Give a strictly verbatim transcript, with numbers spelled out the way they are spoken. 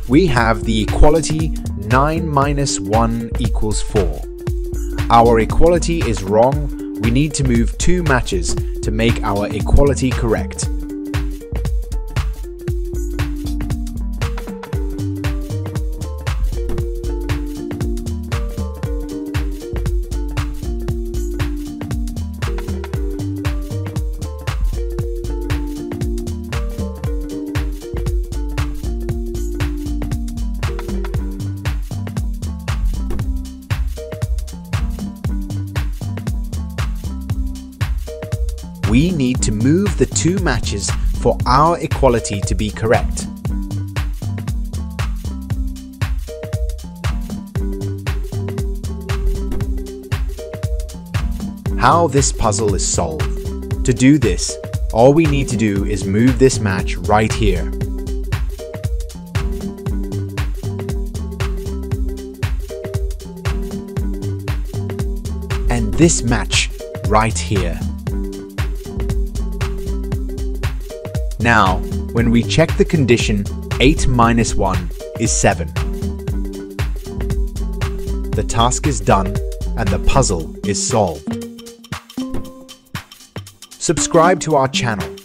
we have the equality nine minus one equals four. Our equality is wrong. We need to move two matches to make our equality correct. We need to move the two matches for our equality to be correct. How this puzzle is solved. To do this, all we need to do is move this match right here. And this match right here. Now, when we check the condition, eight minus one is seven. The task is done and the puzzle is solved. Subscribe to our channel